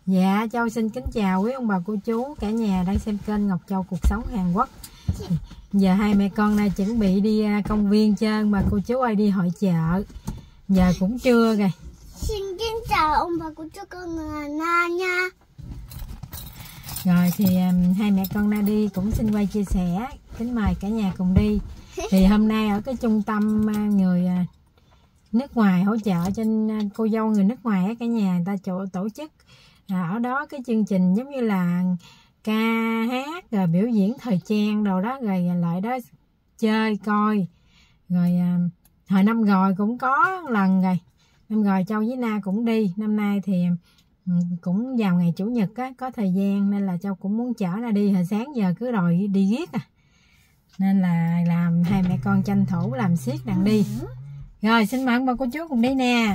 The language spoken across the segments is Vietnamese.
Dạ, Châu xin kính chào quý ông bà cô chú cả nhà đang xem kênh Ngọc Châu Cuộc Sống Hàn Quốc. Giờ hai mẹ con nay chuẩn bị đi công viên chơi mà cô chú ơi, đi hội chợ. Giờ cũng trưa rồi. Xin kính chào ông bà cô chú con Na nha. Rồi thì hai mẹ con Na đi cũng xin quay chia sẻ, kính mời cả nhà cùng đi. Thì hôm nay ở cái trung tâm người nước ngoài hỗ trợ cho cô dâu người nước ngoài cả nhà, người ta tổ chức ở đó cái chương trình giống như là ca hát rồi biểu diễn thời trang đồ đó, rồi lại đó chơi coi. Rồi hồi năm rồi cũng có lần rồi, năm rồi Châu với Na cũng đi. Năm nay thì cũng vào ngày chủ nhật á, có thời gian nên là Châu cũng muốn chở ra đi. Hồi sáng giờ cứ đòi đi riết nên là làm hai mẹ con tranh thủ làm xiết đặng đi. Rồi xin mời bà cô chú cùng đi nè.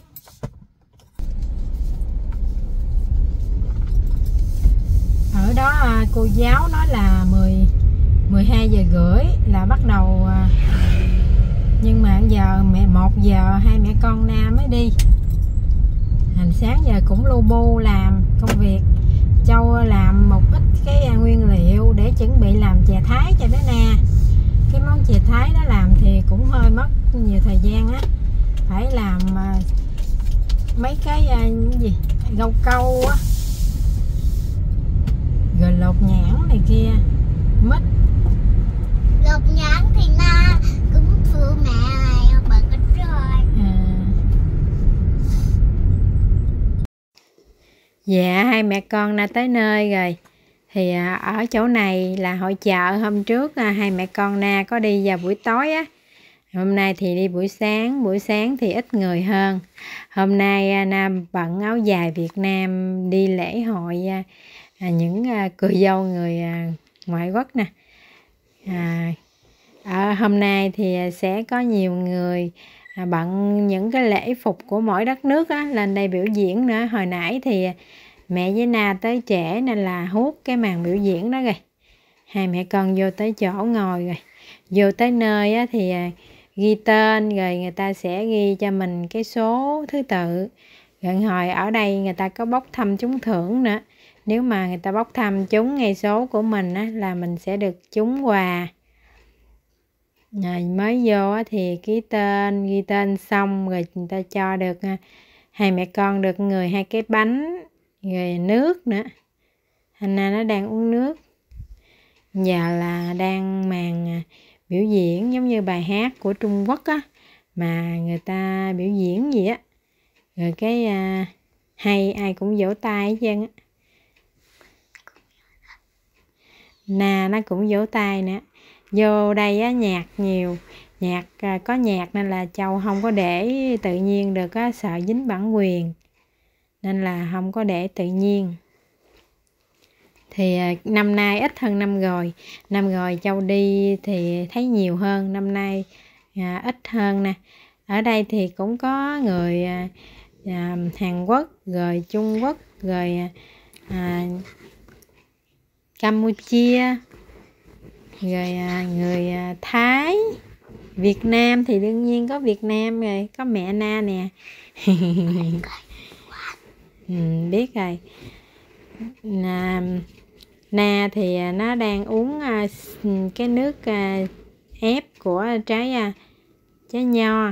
Ở đó cô giáo nói là 12 giờ rưỡi là bắt đầu, nhưng mà giờ 1 giờ hai mẹ con Na mới đi. Hành sáng giờ cũng lu bu làm công việc. Châu làm một ít cái nguyên liệu để chuẩn bị làm chè Thái cho bé Na. Cái món chè Thái đó làm thì cũng hơi mất nhiều thời gian á, phải làm mấy cái gì rau câu á, rồi lột nhãn này kia, mít. Lột nhãn thì Na cũng phụ mẹ này bà có rồi. Dạ, hai mẹ con đã tới nơi rồi. Thì ở chỗ này là hội chợ. Hôm trước hai mẹ con Na có đi vào buổi tối á. Hôm nay thì đi buổi sáng thì ít người hơn. Hôm nay Na bận áo dài Việt Nam đi lễ hội những cô dâu người ngoại quốc nè. Hôm nay thì sẽ có nhiều người bận những cái lễ phục của mỗi đất nước á, lên đây biểu diễn nữa. Hồi nãy thì mẹ với Na tới trễ nên là hút cái màn biểu diễn đó rồi. Hai mẹ con vô tới chỗ ngồi rồi. Vô tới nơi á thì ghi tên, rồi người ta sẽ ghi cho mình cái số thứ tự. Rồi hồi ở đây người ta có bốc thăm trúng thưởng nữa. Nếu mà người ta bốc thăm trúng ngay số của mình á, là mình sẽ được trúng quà. Rồi mới vô á thì ghi tên xong rồi người ta cho được hai mẹ con được người 2 cái bánh, rồi nước nữa. Hana nó đang uống nước. Giờ là đang màn biểu diễn giống như bài hát của Trung Quốc á, mà người ta biểu diễn gì á. Rồi cái hay ai cũng vỗ tay hết trơn á. Na nó cũng vỗ tay nữa. Vô đây á nhạc nhiều, có nhạc nên là Châu không có để tự nhiên được á, sợ dính bản quyền nên là không có để tự nhiên. Thì năm nay ít hơn năm rồi Châu đi thì thấy nhiều hơn, năm nay ít hơn nè. Ở đây thì cũng có người Hàn Quốc, rồi Trung Quốc, rồi Campuchia, rồi người Thái, Việt Nam thì đương nhiên có Việt Nam rồi, có mẹ Na nè. Biết rồi. Na thì nó đang uống cái nước ép của trái nho.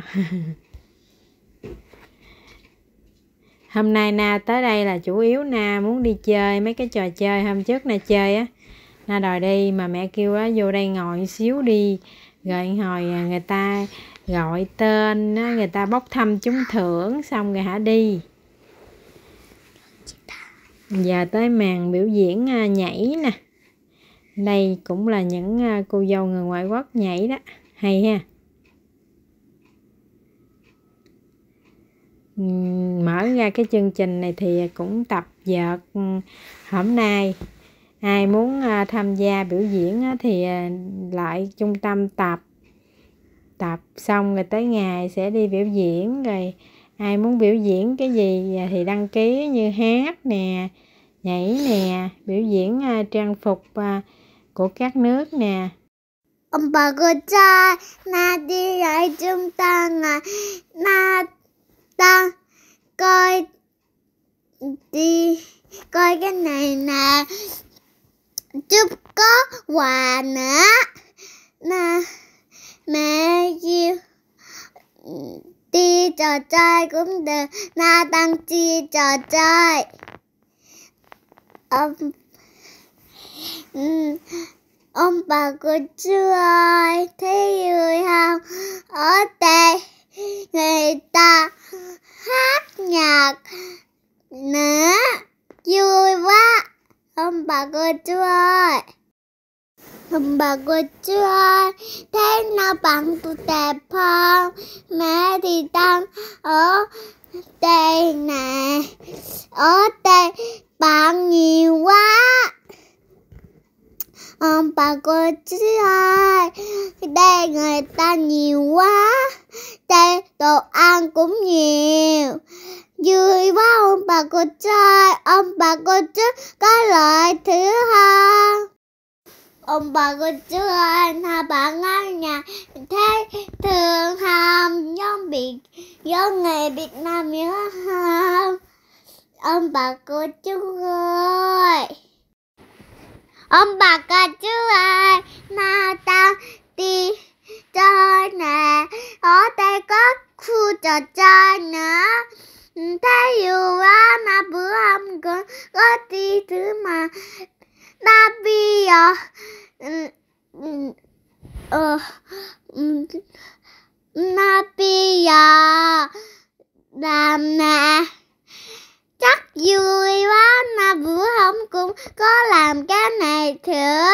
Hôm nay Na tới đây là chủ yếu Na muốn đi chơi mấy cái trò chơi. Hôm trước Na chơi á, Na đòi đi mà mẹ kêu á vô đây ngồi xíu đi. Rồi hồi người ta gọi tên, người ta bốc thăm trúng thưởng xong rồi hả đi. Giờ tới màn biểu diễn nhảy nè. Đây cũng là những cô dâu người ngoại quốc nhảy đó, hay ha. Mở ra cái chương trình này thì cũng tập vợt. Hôm nay ai muốn tham gia biểu diễn thì lại trung tâm tập xong rồi tới ngày sẽ đi biểu diễn. Rồi ai muốn biểu diễn cái gì thì đăng ký, như hát nè, nhảy nè, biểu diễn trang phục của các nước nè. Ông bà cô cha Na đi lại chúng ta Na ta coi đi coi cái này nè, chúc có quà nữa nè. Mẹ yêu đi trò chơi cũng được, na đăng chi trò chơi. Ông bà cô chú ơi, thấy vui không? Ở đây người ta hát nhạc nữa, vui quá. Ông bà cô chú ơi, ông bà cô chú ơi, thế nào bạn tôi đẹp không? Mẹ thì đang ở đây nè, ở đây bạn nhiều quá. Ông bà cô chú ơi, đây người ta nhiều quá, đây đồ ăn cũng nhiều, vui quá. Ông bà cô chú ơi, ông bà cô chú có lợi thứ không? Ông bà cô chú ơi, nào bạn ở nhà thấy thường không? Giống người Việt Nam nhớ không? Ông bà cô chú ơi, ông bà cô chú ơi, nào ta đi chơi nè, ở đây có khu trò chơi nữa, thấy vui quá. Mà bữa hôm có đi thứ mà na bây giờ na bây giờ làm nè, chắc vui quá. Mà bữa hôm cũng có làm cái này nữa.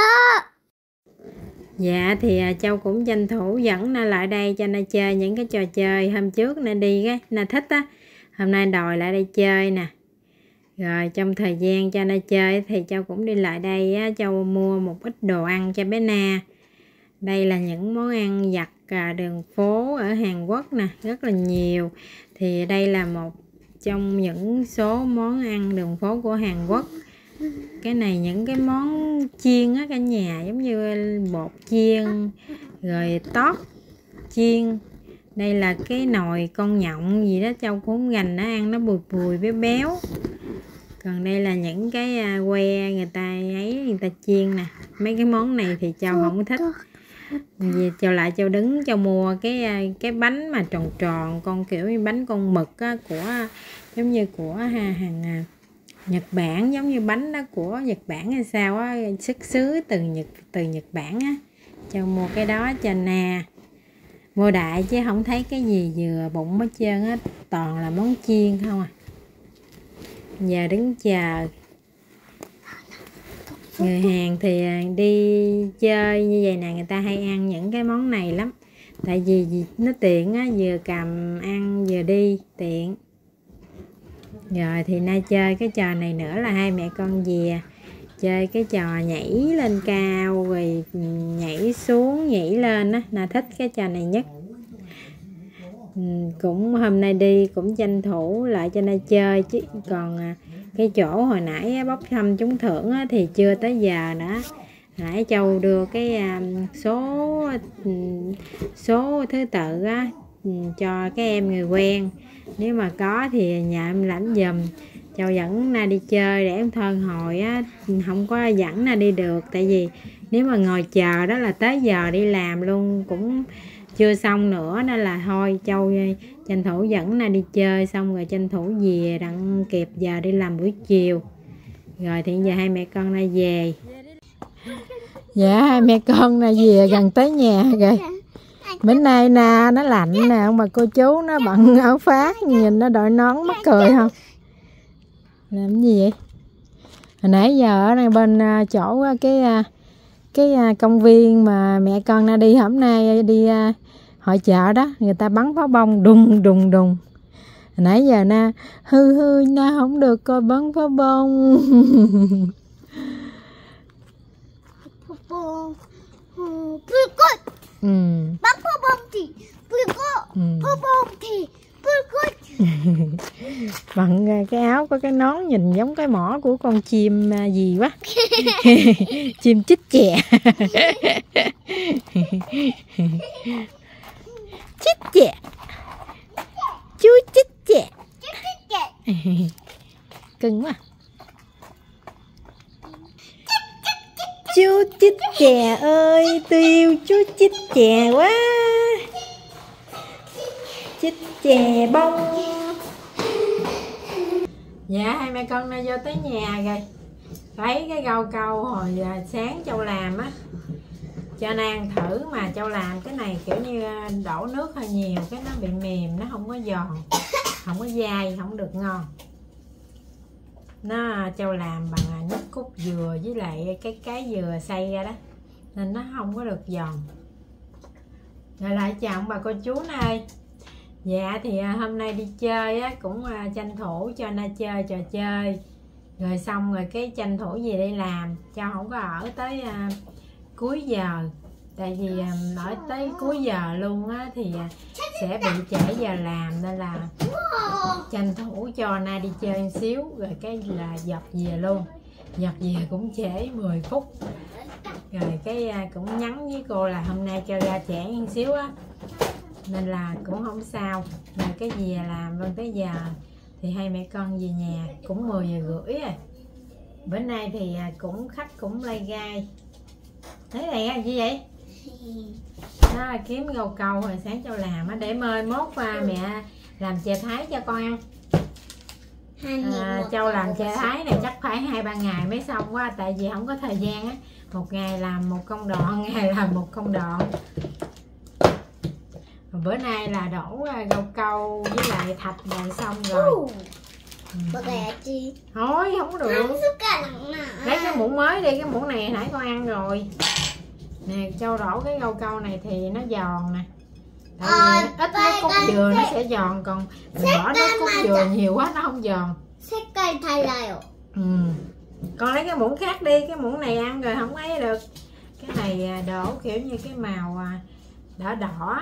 Dạ thì Châu cũng tranh thủ dẫn Na lại đây cho Na chơi những cái trò chơi hôm trước Na đi cái Na thích á, hôm nay đòi lại đây chơi nè. Rồi trong thời gian cho Na chơi thì Châu cũng đi lại đây á, Châu mua một ít đồ ăn cho bé Na. Đây là những món ăn vặt đường phố ở Hàn Quốc nè, rất là nhiều. Thì đây là một trong những số món ăn đường phố của Hàn Quốc. Cái này những cái món chiên á cả nhà, giống như bột chiên, rồi tóp chiên. Đây là cái nồi con nhộng gì đó, Châu cũng không gành nó ăn, nó bùi bùi béo béo. Còn đây là những cái que người ta chiên nè. Mấy cái món này thì Châu không thích. Vì Châu lại Châu đứng Châu mua cái bánh mà tròn tròn, con kiểu như bánh con mực á, của giống như của hàng Nhật Bản, giống như bánh đó của Nhật Bản hay sao á, xuất xứ từ Nhật Bản á. Châu mua cái đó cho Na. Mua đại chứ không thấy cái gì vừa bụng hết trơn á, toàn là món chiên không à. Giờ đứng chờ. Người Hàn thì đi chơi như vậy nè, người ta hay ăn những cái món này lắm. Tại vì nó tiện á, vừa cầm ăn vừa đi tiện. Rồi thì Na chơi cái trò này nữa là hai mẹ con dìa chơi cái trò nhảy lên cao rồi nhảy xuống nhảy lên á, Na thích cái trò này nhất. Cũng hôm nay đi cũng tranh thủ lại cho Na chơi, chứ còn cái chỗ hồi nãy bốc thăm trúng thưởng á, thì chưa tới giờ nữa. Nãy Châu đưa cái số thứ tự á, cho các em người quen, nếu mà có thì nhà em lãnh giùm. Châu dẫn Na đi chơi để em thơn hồi á, không có dẫn Na đi được, tại vì nếu mà ngồi chờ đó là tới giờ đi làm luôn cũng chưa xong nữa, nên là thôi Châu tranh thủ dẫn Na đi chơi xong rồi tranh thủ về đặng kịp giờ đi làm buổi chiều. Rồi thì giờ hai mẹ con Na về. Dạ hai mẹ con Na về gần tới nhà rồi. Bữa nay nè nó lạnh nè, ông bà cô chú nó bận áo phát, nhìn nó đội nón mắc cười không? Làm gì vậy? Hồi nãy giờ ở đây bên chỗ cái công viên mà mẹ con Na đi hôm nay đi hội chợ đó, người ta bắn pháo bông đùng đùng đùng. Hồi nãy giờ Na hư Na không được coi bắn pháo bông. Bắn pháo bông thì vui quá, pháo bông thì vui quá. Bằng cái áo có cái nón nhìn giống cái mỏ của con chim gì quá. Chim chích chè. Chích chè. Chú chích chè. Cưng quá. chú chích chè ơi, tôi yêu chú chích chè quá. Chích chè bông. Dạ hai mẹ con đã vô tới nhà rồi. Lấy cái rau câu hồi sáng Châu làm á cho Nan thử, mà Châu làm cái này kiểu như đổ nước hơi nhiều cái nó bị mềm, nó không có giòn, không có dai, không được ngon. Nó Châu làm bằng nước cốt dừa với lại cái dừa xay ra đó nên nó không có được giòn. Rồi lại chào ông bà cô chú ơi. Dạ thì hôm nay đi chơi á, cũng tranh thủ cho Na chơi trò chơi rồi xong rồi cái tranh thủ về đi làm, Châu không có ở tới cuối giờ, tại vì ở tới cuối giờ luôn á thì sẽ bị trễ giờ làm, nên là tranh thủ cho Na đi chơi một xíu rồi cái là dọc về luôn. Dọc về cũng trễ 10 phút rồi cái cũng nhắn với cô là hôm nay cho ra trễ một xíu á nên là cũng không sao. Rồi cái về làm luôn tới giờ thì hai mẹ con về nhà cũng 10 giờ rưỡi rồi. Bữa nay thì cũng khách cũng lay gai. Thấy này gì vậy? Đó, kiếm rau câu hồi sáng Châu làm á để mai mốt mẹ làm chè thái cho con ăn. Châu làm chè thái này chắc phải 2-3 ngày mới xong quá, tại vì không có thời gian á, một ngày làm một công đoạn, ngày làm một công đoạn. Bữa nay là đổ rau câu với lại thạch rồi xong rồi. Thôi không có được. Lấy cái muỗng mới đi, cái muỗng này nãy con ăn rồi. Nè Châu đổ cái rau câu này thì nó giòn nè. Ít nước cốt dừa nó sẽ giòn, còn mình bỏ nước cốt dừa nhiều quá nó không giòn. Con lấy cái muỗng khác đi, cái muỗng này ăn rồi không ấy được. Cái này đổ kiểu như cái màu đỏ đỏ.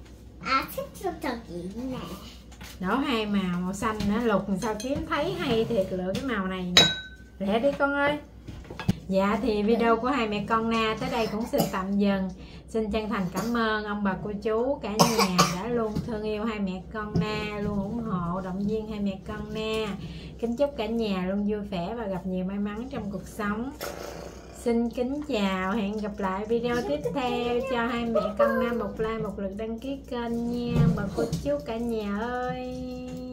Đổ hai màu xanh nữa, lục sao kiếm thấy hay thiệt, lựa cái màu này nè. Lẹ đi con ơi. Dạ thì video của hai mẹ con Na tới đây cũng xin tạm dừng. Xin chân thành cảm ơn ông bà cô chú cả nhà đã luôn thương yêu hai mẹ con Na, luôn ủng hộ động viên hai mẹ con Na. Kính chúc cả nhà luôn vui vẻ và gặp nhiều may mắn trong cuộc sống. Xin kính chào, hẹn gặp lại video tiếp theo. Cho hai mẹ con Na một like, một lượt đăng ký kênh nha bà cô chú cả nhà ơi.